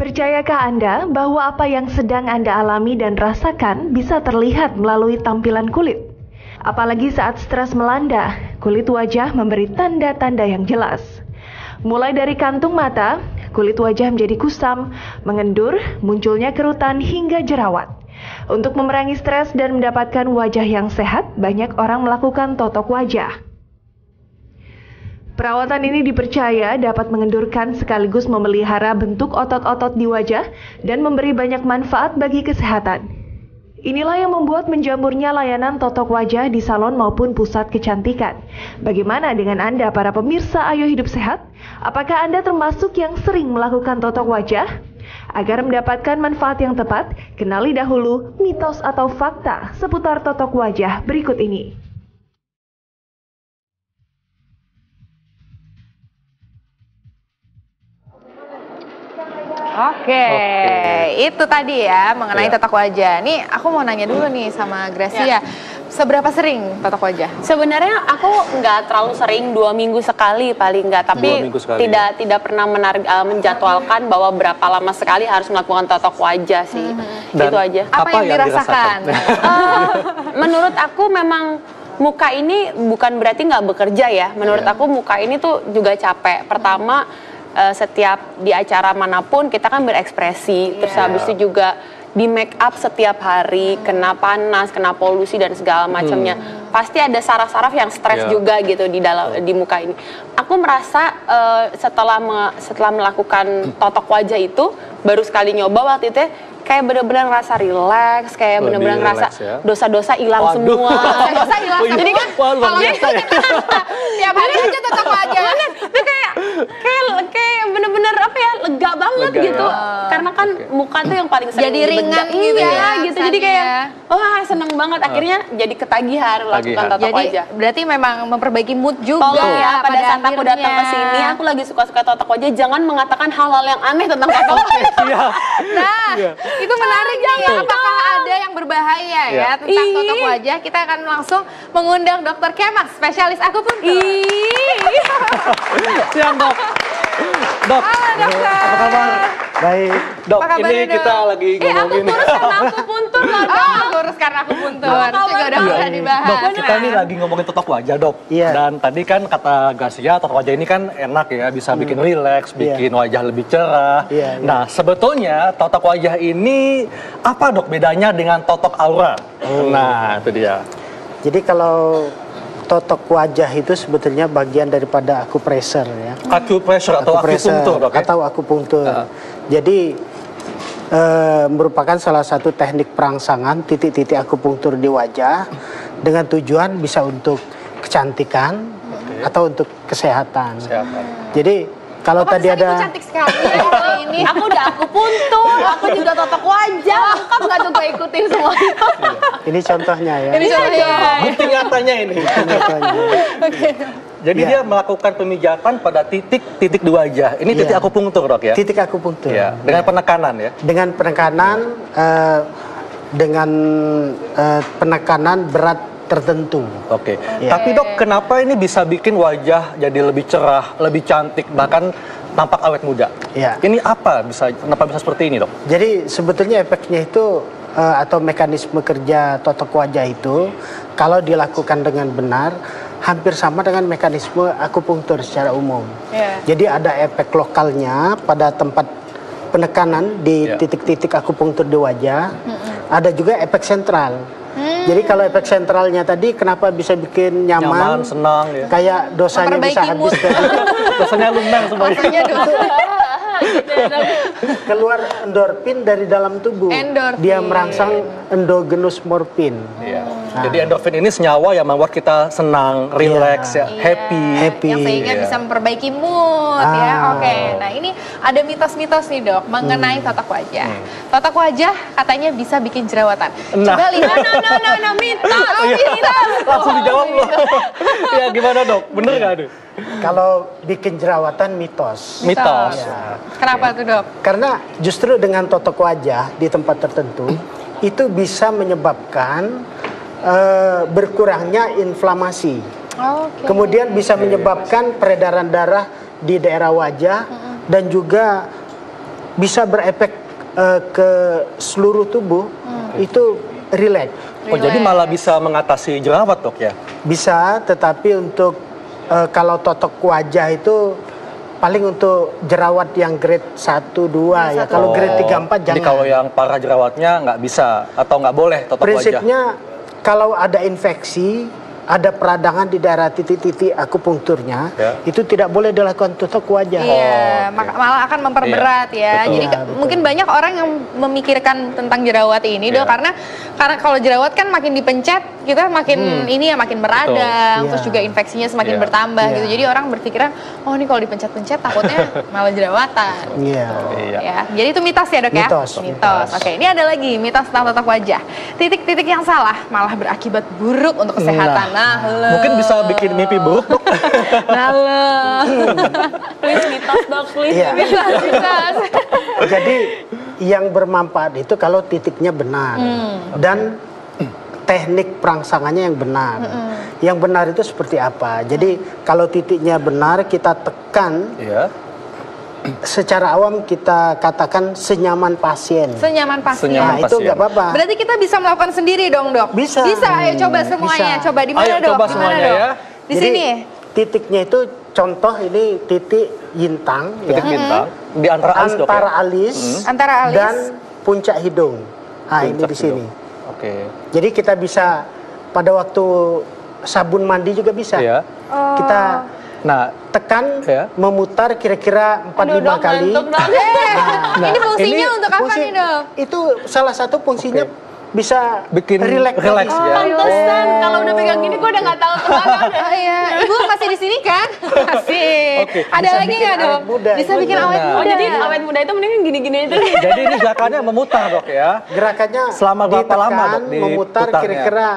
Percayakah Anda bahwa apa yang sedang Anda alami dan rasakan bisa terlihat melalui tampilan kulit? Apalagi saat stres melanda, kulit wajah memberi tanda-tanda yang jelas. Mulai dari kantung mata, kulit wajah menjadi kusam, mengendur, munculnya kerutan hingga jerawat. Untuk memerangi stres dan mendapatkan wajah yang sehat, banyak orang melakukan totok wajah. Perawatan ini dipercaya dapat mengendurkan sekaligus memelihara bentuk otot-otot di wajah dan memberi banyak manfaat bagi kesehatan. Inilah yang membuat menjamurnya layanan totok wajah di salon maupun pusat kecantikan. Bagaimana dengan Anda para pemirsa Ayo Hidup Sehat? Apakah Anda termasuk yang sering melakukan totok wajah? Agar mendapatkan manfaat yang tepat, kenali dahulu mitos atau fakta seputar totok wajah berikut ini. Oke, itu tadi ya mengenai totok wajah. Nih aku mau nanya dulu nih sama Gracia, seberapa sering totok wajah? Sebenarnya aku nggak terlalu sering, 2 minggu sekali paling nggak, tapi tidak pernah menjadwalkan bahwa berapa lama sekali harus melakukan totok wajah sih. Itu aja. Apa yang dirasakan? Menurut aku memang muka ini bukan berarti nggak bekerja ya. Menurut aku muka ini tuh juga capek. Pertama, setiap di acara manapun kita kan berekspresi, terus habis itu juga di make up setiap hari, kena panas, kena polusi dan segala macamnya. Pasti ada saraf-saraf yang stres juga gitu di muka ini. Aku merasa setelah melakukan totok wajah itu, baru sekali nyoba waktu itu kayak bener-bener ngerasa rileks, kayak bener-bener ngerasa dosa-dosa hilang semua. Dosa hilang semua. Jadi kan kalau itu tiap hari aja totok wajah. Itu kayak bener-bener apa ya, lega banget gitu. Karena kan muka tuh yang paling sering jadi ringan gitu ya, gitu. Jadi kayak wah seneng banget. Akhirnya jadi ketagihan melakukan totok wajah. Berarti memang memperbaiki mood juga. Tolong ya pada saat aku datang ke sini, aku lagi suka-suka totok wajah, jangan mengatakan hal-hal yang aneh tentang totok wajah. Nah, itu menarik nih ya. Apakah ada yang berbahaya ya tentang totok wajah? Kita akan langsung mengundang Dr. Kemas, spesialis akupuntur. Siang dok. Dok, halo dokter. apa kabar? Baik. Dok, ini kita lagi ngomongin. Aku kurus karena akupuntur loh dok. Oh, kurus karena akupuntur. Juga udah bisa dibahas. Dok, kita ini lagi ngomongin totok wajah dok. Iya. Dan tadi kan kata Gracia, totok wajah ini kan enak ya, bisa bikin rileks, bikin wajah lebih cerah. Nah, sebetulnya totok wajah ini apa dok bedanya dengan totok aura? Nah, itu dia. Jadi kalau totok wajah itu sebetulnya bagian daripada akupressure ya. Akupressure atau akupunktur dok ya? Atau akupunktur. Jadi merupakan salah satu teknik perangsangan titik-titik akupunktur di wajah dengan tujuan bisa untuk kecantikan atau untuk kesehatan. Jadi kalau tadi ada cantik sekali ya ini. Aku udah akupuntur, aku juga totok wajah. Lengkap nggak tuh gue ikutin semua itu? ini contohnya ya. Ini contohnya. Bukti nyatanya ini. Jadi dia melakukan pemijatan pada titik-titik di wajah. Ini titik akupunktur dok ya? Titik akupunktur. Ya. Dengan penekanan ya? Dengan penekanan penekanan berat tertentu. Oke. Tapi dok, kenapa ini bisa bikin wajah jadi lebih cerah, lebih cantik, bahkan tampak awet muda? Ini apa kenapa bisa seperti ini dok? Jadi sebetulnya efeknya itu atau mekanisme kerja totok wajah itu kalau dilakukan dengan benar hampir sama dengan mekanisme akupunktur secara umum. Jadi ada efek lokalnya pada tempat penekanan di titik-titik akupunktur di wajah. Ada juga efek sentral. Jadi kalau efek sentralnya tadi kenapa bisa bikin nyaman senang ya. Kayak dosanya bisa habis tadi. Dosanya lumer semuanya. Keluar endorfin dari dalam tubuh. Dia merangsang endogenous morfin. Jadi endorfin ini senyawa yang membuat kita senang, rileks, happy. Yang sehingga bisa memperbaiki mood ya. Oke. Nah, ini ada mitos-mitos nih, Dok, mengenai totok wajah. Totok wajah katanya bisa bikin jerawatan. Coba lihat mitos. Langsung dijawab loh. Ya gimana, Dok? Bener nggak tuh? Kalau bikin jerawatan mitos. Mitos. Kenapa tuh, Dok? Karena justru dengan totok wajah di tempat tertentu itu bisa menyebabkan berkurangnya inflamasi. Kemudian bisa menyebabkan peredaran darah di daerah wajah dan juga bisa berefek ke seluruh tubuh, itu rileks. Oh, jadi malah bisa mengatasi jerawat, Dok ya? Bisa, tetapi untuk kalau totok wajah itu paling untuk jerawat yang grade 1, 2 ya. Kalau grade 3, 4 jangan. Jadi kalau yang parah jerawatnya nggak bisa atau nggak boleh totok wajah? Prinsipnya kalau ada infeksi, ada peradangan di daerah titik-titik akupunkturnya, itu tidak boleh dilakukan totok wajah. Iya, malah akan memperberat ya. Betul. Jadi mungkin banyak orang yang memikirkan tentang jerawat ini, Dok, karena kalau jerawat kan makin dipencet, kita makin ini ya makin meradang, terus juga infeksinya semakin bertambah gitu. Jadi orang berpikiran, oh ini kalau dipencet-pencet takutnya malah jerawatan. Ya, jadi itu mitos ya, Dok ya? Mitos. Oke, ini ada lagi mitos tentang totok wajah. Titik-titik yang salah malah berakibat buruk untuk kesehatan. Mungkin bisa bikin mimpi buruk, Dok. Please mitos, Dok, please. Mitos. Jadi yang bermanfaat itu kalau titiknya benar dan teknik perangsangannya yang benar. Yang benar itu seperti apa? Jadi kalau titiknya benar, kita tekan. Secara awam kita katakan senyaman pasien. Senyaman pasien. Nah, itu nggak apa-apa. Berarti kita bisa melakukan sendiri dong, Dok? Bisa. Bisa, ayo coba semuanya. Bisa. Coba di mana, Dok? Coba semuanya ya. Di sini. Titiknya itu contoh ini titik yintang. Titik bintang di antara alis, Dok, ya? Antara alis dan puncak hidung. Nah, ini di sini. Oke. Jadi kita bisa pada waktu sabun mandi juga bisa. Kita tekan, memutar kira-kira 4-5 kali. Ini fungsinya untuk apa nih, Dok? Itu salah satu fungsinya bisa bikin relax ya. Pantesan kalau udah pegang gini gue udah nggak tahu kemana. Iya, Ibu masih di sini kan? Masih. Ada lagi nggak, Dok? Bisa bikin awet muda. Oh, jadi awet muda itu mendingan gini-gini aja. Jadi ini gerakannya memutar, Dok ya? Gerakannya selama berapa lama, Dok? Memutar kira-kira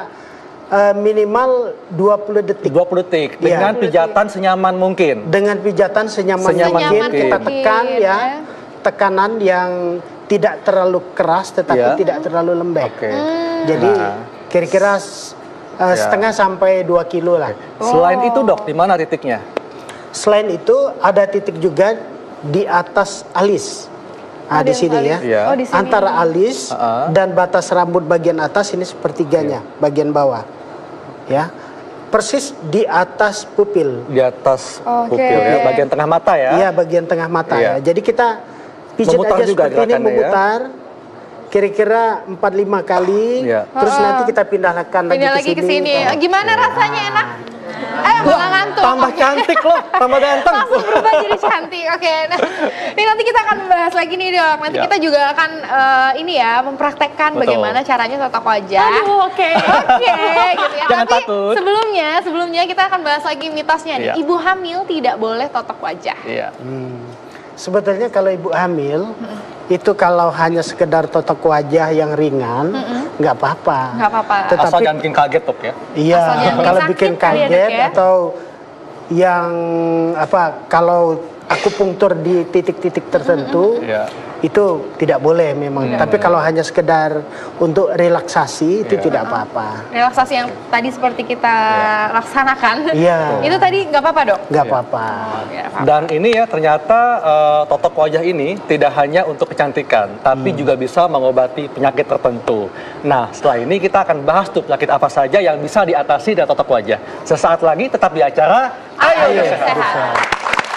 minimal 20 detik. 20 detik dengan pijatan senyaman mungkin. Dengan pijatan senyaman mungkin kita tekan ya. Tekanan yang tidak terlalu keras tetapi tidak terlalu lembek. Jadi kira-kira setengah sampai 2 kilo lah. Selain itu, Dok, di mana titiknya? Selain itu ada titik juga di atas alis. Nah, di sini ya. Di sini. Antara alis dan batas rambut bagian atas ini sepertiganya, bagian bawah. Ya. Persis di atas pupil. Di atas pupil ya, bagian tengah mata ya. Iya, bagian tengah mata ya. Jadi kita pijat aja seperti ini, memutar kira-kira 4-5 kali, terus nanti kita pindahkan lagi ke sini. Gimana rasanya, enak? Malah ngantuk. Tambah cantik loh, tambah ganteng. Langsung berubah jadi cantik. Oke, nah ini nanti kita akan membahas lagi nih, Dok. Nanti kita juga akan mempraktekkan bagaimana caranya totok wajah. Oke, gitu ya. Jangan Tapi takut. sebelumnya kita akan bahas lagi mitosnya nih. Ibu hamil tidak boleh totok wajah. Sebetulnya kalau ibu hamil itu kalau hanya sekedar totok wajah yang ringan nggak apa-apa. Nggak apa-apa. Tetapi asal jangan bikin kaget, Dok ya. Iya, kalau bikin kaget atau yang kalau akupunktur di titik-titik tertentu itu tidak boleh memang. Tapi kalau hanya sekedar untuk relaksasi itu tidak apa-apa. Relaksasi yang tadi seperti kita laksanakan. Iya. Itu tadi nggak apa-apa, Dok? Nggak apa-apa. Dan ini ya ternyata totok wajah ini tidak hanya untuk kecantikan, tapi juga bisa mengobati penyakit tertentu. Nah, setelah ini kita akan bahas tuh penyakit apa saja yang bisa diatasi dari totok wajah. Sesaat lagi tetap di acara Ayo Sehat.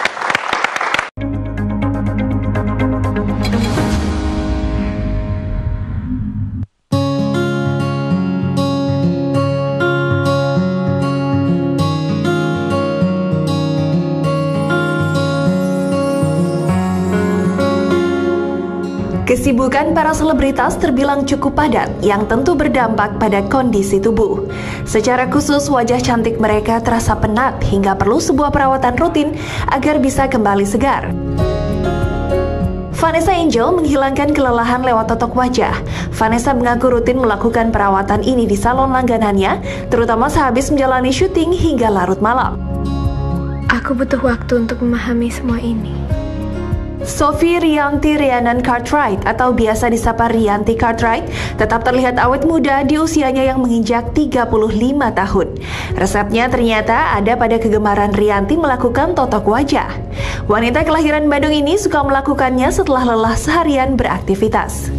Kesibukan para selebritas terbilang cukup padat yang tentu berdampak pada kondisi tubuh. Secara khusus wajah cantik mereka terasa penat hingga perlu sebuah perawatan rutin agar bisa kembali segar. Vanessa Angel menghilangkan kelelahan lewat totok wajah. Vanessa mengaku rutin melakukan perawatan ini di salon langganannya, terutama sehabis menjalani syuting hingga larut malam. Aku butuh waktu untuk memahami semua ini. Sophie Rianti Rhiannon Cartwright atau biasa disapa Rianti Cartwright tetap terlihat awet muda di usianya yang menginjak 35 tahun. Resepnya ternyata ada pada kegemaran Rianti melakukan totok wajah. Wanita kelahiran Bandung ini suka melakukannya setelah lelah seharian beraktivitas.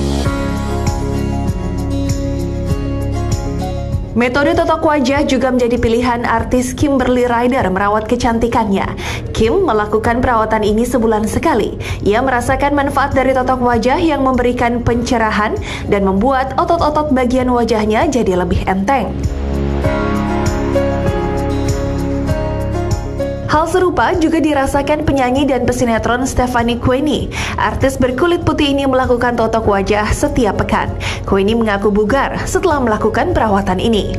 Metode totok wajah juga menjadi pilihan artis Kimberly Ryder merawat kecantikannya. Kim melakukan perawatan ini sebulan sekali. Ia merasakan manfaat dari totok wajah yang memberikan pencerahan dan membuat otot-otot bagian wajahnya jadi lebih enteng. Hal serupa juga dirasakan penyanyi dan pesinetron Stephanie Queenie. Artis berkulit putih ini melakukan totok wajah setiap pekan. Queenie mengaku bugar setelah melakukan perawatan ini.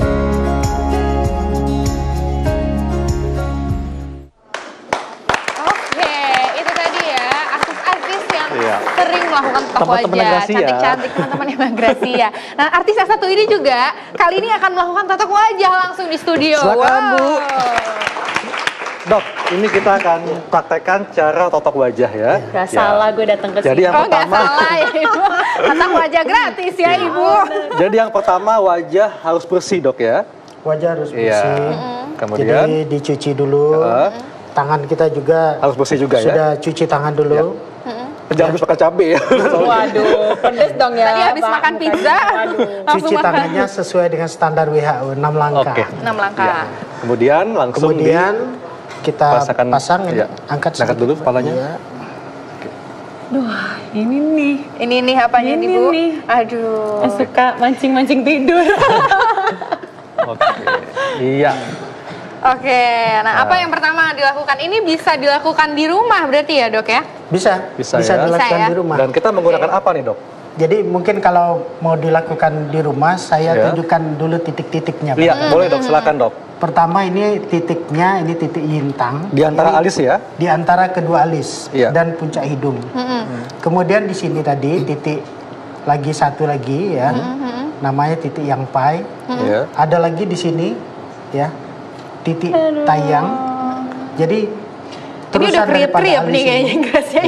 Oke, itu tadi ya artis-artis yang sering melakukan totok wajah, cantik-cantik teman-teman Emagrasi ya. Nah, artis yang satu ini juga kali ini akan melakukan totok wajah langsung di studio. Silakan, Bu. Dok, ini kita akan praktekkan cara totok wajah ya. Gak salah gue datang ke sini. Jadi yang pertama, gak salah ya Ibu. Totok wajah gratis ya Ibu. Jadi yang pertama wajah harus bersih dok ya. Wajah harus bersih. Kemudian jadi dicuci dulu. Tangan kita juga harus bersih juga ya. Sudah cuci tangan dulu. Jangan habis makan cabai ya. Waduh, pedes dong ya. Tadi habis makan pizza. Cuci tangannya sesuai dengan standar WHO 6 langkah. Oke. 6 langkah. Kemudian langsung kita pasang angkat dulu kepalanya. Ya. Duh, ini nih. Ini nih apanya nih Bu? Nih. Aduh. Suka mancing-mancing tidur. Oke. Iya. Oke, nah apa yang pertama dilakukan? Ini bisa dilakukan di rumah berarti ya dok ya? Bisa ya. dilakukan ya? di rumah. Dan kita menggunakan apa nih dok? Jadi mungkin kalau mau dilakukan di rumah, saya tunjukkan dulu titik-titiknya. Iya, boleh dok, silakan dok. Pertama ini titiknya, ini titik yintang. Di antara alis ya? Di antara kedua alis dan puncak hidung. Kemudian di sini tadi titik lagi satu lagi ya, namanya titik yang pai. Ada lagi di sini ya, titik tayang. Jadi ini udah kriep-kriep nih kayaknya gasnya.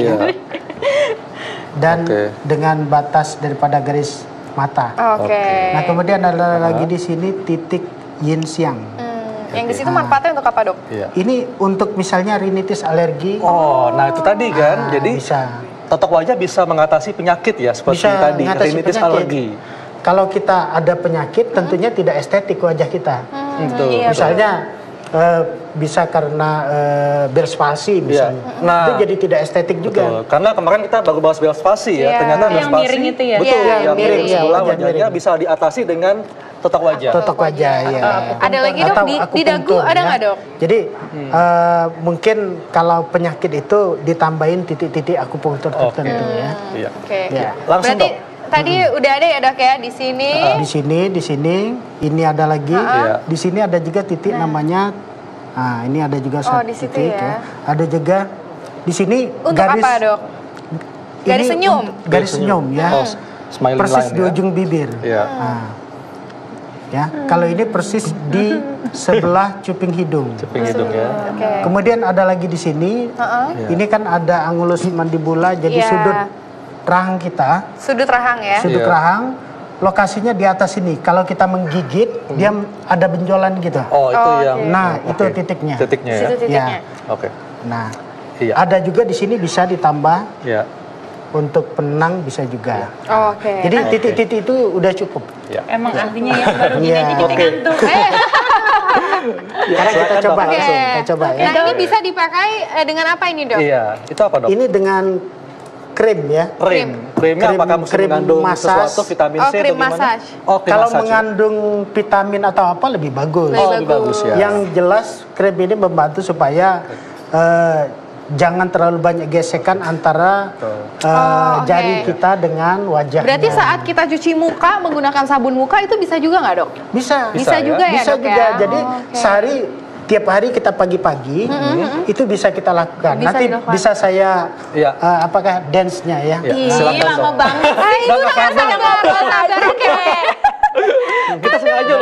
Dan dengan batas daripada garis mata. Nah kemudian ada lagi di sini titik yin siang. Yang di situ manfaatnya untuk apa dok? Ini untuk misalnya rinitis alergi. Oh, nah itu tadi kan. Jadi bisa. Totok wajah bisa mengatasi penyakit ya seperti tadi, rinitis alergi. Kalau kita ada penyakit, tentunya tidak estetik wajah kita. Misalnya bisa karena berspasi misalnya. Nah, itu jadi tidak estetik juga. Karena kemarin kita baru bahas berspasi ya. Ternyata berspasi. Yang miring itu ya. Betul, yang miring sebelah wajahnya wajahnya bisa diatasi dengan totok wajah. Totok wajah ya. Ada lagi dok di dagu ada nggak dok? Jadi mungkin kalau penyakit itu ditambahin titik-titik akupunktur tertentu ya. Langsung berarti, dok. Tadi udah ada ya dok ya di sini. Di sini, ini ada lagi. Di sini ada juga titik namanya. Nah, ini ada juga satu titik ya. Ada juga di sini untuk garis. Apa dok? Garis senyum. Garis senyum ya. Persis di ujung bibir. Ya, kalau ini persis di sebelah cuping hidung. Cuping hidung ya. Kemudian ada lagi di sini. Ini kan ada angulus mandibula, jadi sudut rahang kita. Sudut rahang ya. Sudut rahang. Lokasinya di atas ini. Kalau kita menggigit, dia ada benjolan gitu. Oh, itu yang. Nah, itu titiknya. Titiknya ya. Titiknya. Oke. Nah, ada juga di sini bisa ditambah. Untuk penang bisa juga. Jadi titik-titik itu udah cukup. Emang artinya yang baru gini aja kita ngantuk. Karena kita coba langsung. Kita coba ya. Nah, ini bisa dipakai dengan apa ini dok? Iya, itu apa dok? Ini dengan krim ya. Krimnya apakah mesti mengandung sesuatu vitamin C atau gimana? Kalau mengandung vitamin atau apa lebih bagus. Lebih bagus ya. Yang jelas krim ini membantu supaya jangan terlalu banyak gesekan antara jari kita dengan wajah. Berarti saat kita cuci muka menggunakan sabun muka itu bisa juga nggak dok? Bisa. Bisa juga ya bisa dok juga. ya? Jadi sehari tiap hari kita pagi-pagi itu bisa kita lakukan. Nanti bisa saya apakah dance-nya ya? Silakan dok. Lama banget. Ibu udah nggak sabar. Oke. Kita sengaja loh.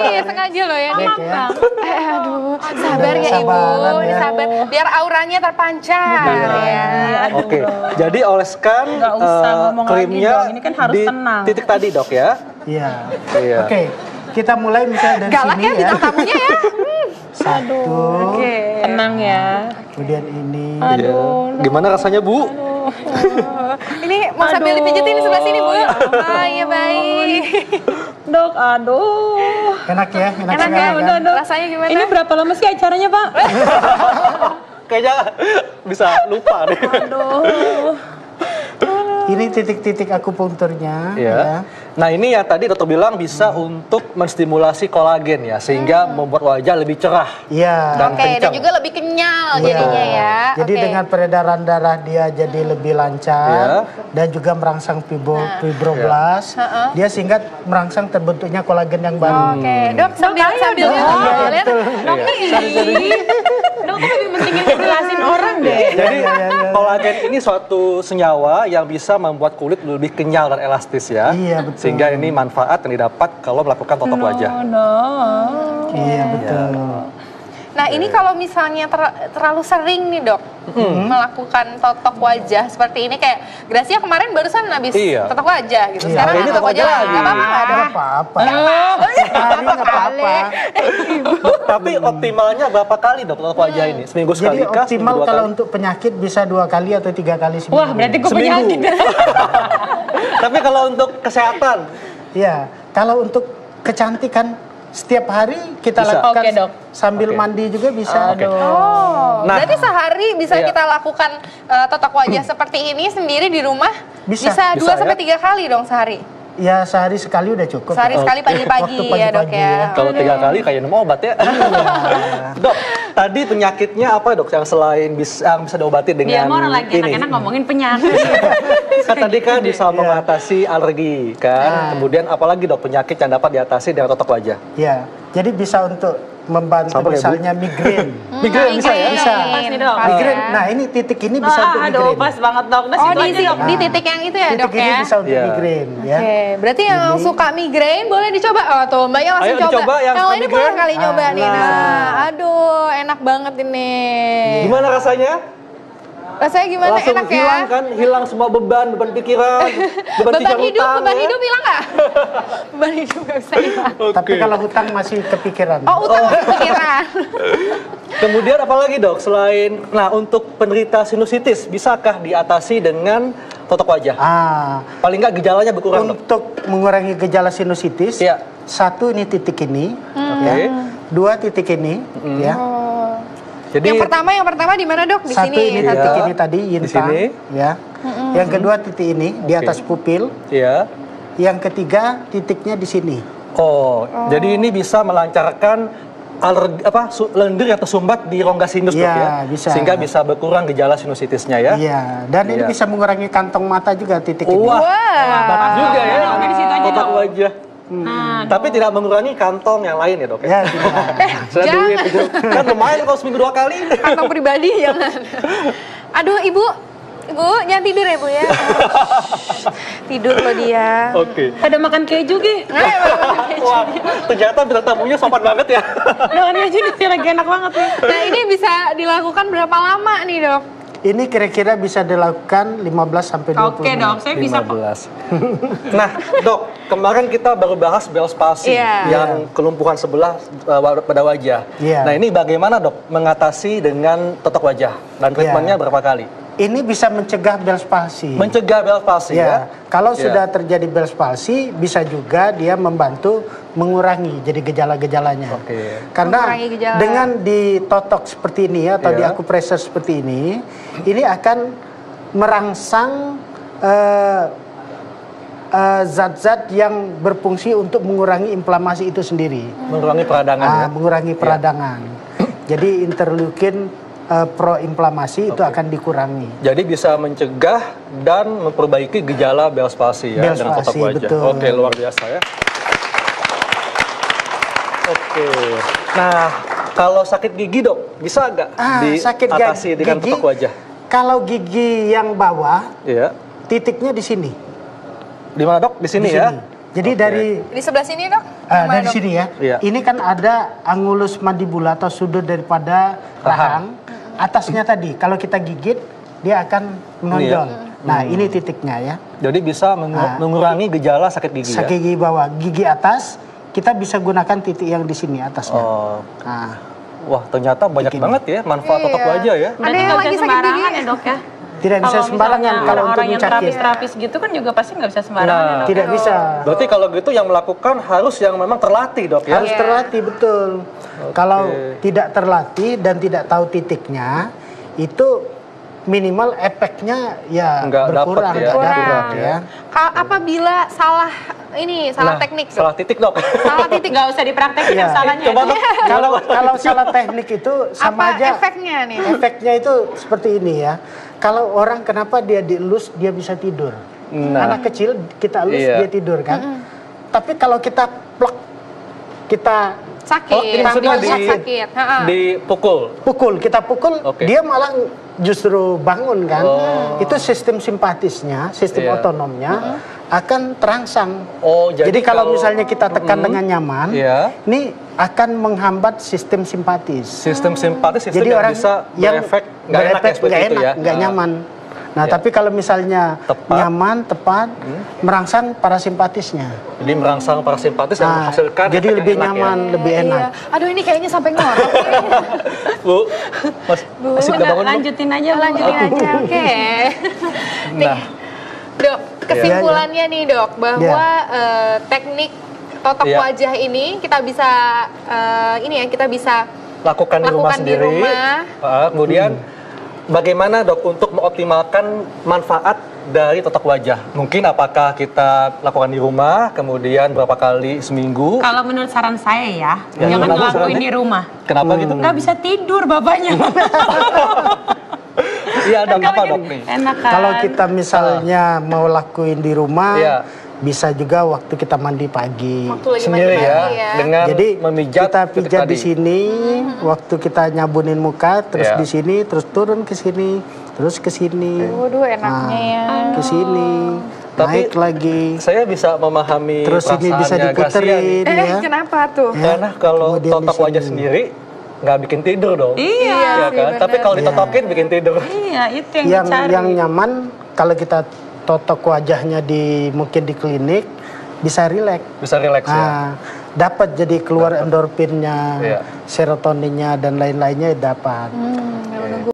Iya, sengaja loh ya. Aduh, sabar ya Ibu. Sabaran ya. Sabar, biar auranya terpancar ya. Oke, jadi oleskan Nggak usah ngomong lagi krimnya dong, ini kan harus di tenang. titik tadi dok ya. Iya. Iya. Oke, kita mulai misalnya dari Galak sini ya ya. bintang tamunya ya. Satu, Tenang ya. kemudian ini. Iya. Gimana rasanya Bu? Ini mau sambil dipijitin di sebelah sini Bu. Oh iya baik. Dok, aduh. Enak ya, enak Enak sekali ya, kan? Udah, Dok. Rasanya gimana? Ini berapa lama sih acaranya, Pak? Kayaknya bisa lupa deh. Aduh. Ini titik-titik akupunkturnya. Ya. Nah ini yang tadi dokter bilang bisa untuk menstimulasi kolagen ya, sehingga membuat wajah lebih cerah Iya. dan Oke, dan kencang. juga lebih kenyal Iya. jadinya ya. Jadi Oke. dengan peredaran darah dia jadi lebih lancar dan juga merangsang fibroblast. Dia sehingga merangsang terbentuknya kolagen yang baru. Oke, dok sambil Iya, lihat. betul. Dok, lebih pentingin ngejelasin orang deh. Jadi kolagen ini suatu senyawa yang bisa membuat kulit lebih kenyal dan elastis ya. Iya, betul. Sehingga ini manfaat yang didapat kalau melakukan totok wajah. Iya, betul. Nah ini kalau misalnya terlalu sering nih dok melakukan totok wajah seperti ini, kayak Gracia kemarin barusan habis Iya. totok wajah gitu. Iya. Sekarang Ini totok totok wajah wajah lagi. Gak apa-apa nggak dok? Nggak apa-apa. Sehari nggak apa-apa. Tapi optimalnya berapa kali dok totok wajah ini? Seminggu Jadi sekali kah? optimal Seminggu dua kalau kali? untuk penyakit bisa 2 kali atau 3 kali seminggu. Wah, berarti gue Seminggu. penyakit. Tapi kalau untuk kesehatan, Iya, kalau untuk kecantikan setiap hari kita Bisa. lakukan Oke, Dok. sambil Oke. mandi juga bisa. Oh, Nah. berarti sehari bisa Iya. kita lakukan totok wajah seperti ini sendiri di rumah? Bisa. Bisa 2 Bisa, sampai ya? 3 kali dong sehari? Ya sehari sekali udah cukup. Sehari sekali pagi-pagi Waktu ya dok pagi-pagi ya? ya. kalau 3 kali kayak minum obat ya. Dok, tadi penyakitnya apa dok yang selain bisa diobati Dia dengan mau orang lagi ini? enak-enak ngomongin penyakit. Kan tadi kan bisa mengatasi alergi kan. Kemudian apalagi dok penyakit yang dapat diatasi dengan totok wajah? Ya, jadi bisa untuk membantu Sabar ya, Bu. misalnya migrain. Migrain bisa ya? Bisa. Pas nih, Dok. Migrain. Nah, ini titik ini bisa untuk Aduh, migrain. pas banget dok. Udah Oh situ aja dok. di titik yang itu ya Titik dok ini ya? bisa untuk Iya. migrain ya. Oke, berarti yang suka migrain boleh dicoba. Oh tuh, Mbaknya langsung Ayo dicoba yang suka lainnya migrain. boleh kali nyoba nih. Nah. Nah, aduh, enak banget ini. Gimana rasanya? Rasanya gimana? Langsung Enak hilang ya? kan? Hilang semua beban pikiran, beban pikiran hutang, Beban ya? hidup hilang nggak? Beban hidup nggak bisa hilang. Tapi kalau hutang masih kepikiran. Oh, utang masih pikiran. Kemudian apalagi dok selain, nah untuk penderita sinusitis bisakah diatasi dengan totok wajah? Paling nggak gejalanya berkurang dok? Untuk mengurangi gejala sinusitis, Iya. 1 ini titik ini, Oke. ya. 2 titik ini, ya. Jadi Yang pertama di mana dok? Di 1 sini. ini Iya. titik ini tadi Di yintang, sini. ya. Yang kedua titik ini di Oke. atas pupil. ya. Yang ketiga titiknya di sini. Oh, jadi ini bisa melancarkan alergi lendir atau sumbat di rongga sinus dok Iya, ya? bisa. Sehingga bisa berkurang gejala sinusitisnya ya? Iya, dan ini Iya. bisa mengurangi kantong mata juga titik ini. Wah, Wah. bagus juga ya. Oke, di situ aja, Totok Dok. wajah. Tapi tidak mengurangi kantong yang lain ya dok Ya, tidak. Saya Jangan. duit itu. Kan lumayan kalau seminggu 2 kali. Kantong pribadi jangan. Aduh, Ibu, jangan tidur ya, Bu ya. Tidur loh dia. Oke. Ada makan keju Gi. Wah, ternyata bintang tamunya sopan banget ya. Doanya aja nih lagi enak banget nih. Nah, ini bisa dilakukan berapa lama nih, Dok? Ini kira-kira bisa dilakukan 15 sampai 20 Oke menit. dok, saya bisa kok. 15. Nah, dok, kemarin kita baru bahas Bell's palsy Iya. yang kelumpuhan sebelah pada wajah. Iya. Nah, ini bagaimana dok mengatasi dengan totok wajah dan treatmentnya berapa kali? Ini bisa mencegah Bell's palsy. Mencegah Bell's palsy ya? Kalau Ya. sudah terjadi Bell's palsy, bisa juga dia membantu mengurangi jadi gejala-gejalanya. Oke. Karena Mengurangi gejala. dengan ditotok seperti ini atau Ya. di akupresur seperti ini akan merangsang zat-zat yang berfungsi untuk mengurangi inflamasi itu sendiri. Mengurangi peradangan ya? Mengurangi peradangan. Jadi interleukin proinflamasi itu akan dikurangi. Jadi bisa mencegah dan memperbaiki gejala Bell's palsy ya Bell's dengan totok palsy, wajah. betul. Oke, luar biasa ya. Oke. Nah, kalau sakit gigi dok, bisa nggak Sakit diatasi dengan gigi, totok wajah? kalau gigi yang bawah, Iya. titiknya di sini. Di mana dok? Di sini Di ya? sini. Jadi Oke. dari Di sebelah sini, Dok? Dari sini ya. Iya. Ini kan ada angulus mandibula atau sudut daripada rahang. Atasnya tadi, kalau kita gigit, dia akan menonjol. Nah, ini titiknya ya. Jadi bisa mengurangi gejala sakit gigi sakit gigi bawah, gigi atas, kita bisa gunakan titik yang di sini atasnya. Oh. Nah, Wah, ternyata banyak banget ya manfaat totok wajah ya. Ada yang lagi sakit gigi ya dok ya? tidak bisa sembarangan kalau untuk orang yang mencakit. terapis-terapis gitu kan juga pasti nggak bisa sembarangan ya, dok. Tidak bisa. Berarti kalau gitu yang melakukan harus yang memang terlatih, Dok ya. Harus terlatih betul. Kalau tidak terlatih dan tidak tahu titiknya, itu minimal efeknya ya Nggak berkurang, dapet ya. nggak dapet ya. Apabila salah teknik, salah titik, Dok. salah titik Nggak usah dipraktekin Iya. yang salahnya. Coba, Dok. Kalau salah teknik itu sama apa aja. efeknya nih? Efeknya itu seperti ini ya. Kalau orang kenapa dia dielus dia bisa tidur. Nah. Anak kecil kita elus Iya. dia tidur kan. Tapi kalau kita plek, kita Sakit. Oh, ini maksudnya sakit. dipukul. kita pukul, Oke. dia malah justru bangun kan. Oh. Itu sistem simpatisnya, sistem Iya. otonomnya akan terangsang. Oh, Jadi kalau misalnya kita tekan dengan nyaman, Iya. ini akan menghambat sistem simpatis. Sistem simpatis Jadi yang orang bisa berefek nggak enak ya seperti itu ya. nggak nyaman. Nah, Ya. tapi kalau misalnya Tepat. nyaman, tepat, merangsang parasimpatisnya. Jadi merangsang parasimpatis yang Nah, menghasilkan jadi efek yang lebih enak ya. nyaman, lebih enak. Iya. Aduh ini kayaknya sampai ngorok. Bu, masih udah bangun belum? Lanjutin aja, Bu. Lanjutin aja, oke. Nah, Dok, kesimpulannya nih dok, bahwa teknik totok Iya. wajah ini kita bisa kita bisa lakukan di rumah Lakukan di sendiri. rumah. Kemudian bagaimana, Dok, untuk mengoptimalkan manfaat dari totok wajah? Mungkin apakah kita lakukan di rumah, kemudian berapa kali seminggu? Kalau menurut saran saya ya, Ya, jangan kenapa ngelakuin sarannya? di rumah. Kenapa gitu? Nggak bisa tidur bapaknya. Iya, Dok, apa, Dok, nih? Enak kan? Kalau kita misalnya mau lakuin di rumah, Iya. bisa juga waktu kita mandi pagi. waktu lagi Sendiri mandi ya, ya. dengan Jadi memijat kita titik pijat tadi. di sini, waktu kita nyabunin muka, terus Iya. di sini, terus turun ke sini, terus ke sini, Waduh enaknya ya. ke sini, Tapi naik lagi, Saya bisa memahami terus ini bisa perasaannya Gracia nih. diputerin ya. Kenapa tuh? Ya. Karena kalau Kemudian totok di wajah sini. sendiri nggak bikin tidur dong. Iya. Ya sih, kan? Tapi bener. kalau ditotokin bikin tidur. Iya, itu yang dicari. Yang nyaman kalau kita totok wajahnya mungkin di klinik bisa rileks. Bisa rileks ya. Nah, dapat jadi keluar endorfinnya, Iya. serotoninnya dan lain-lainnya dapat.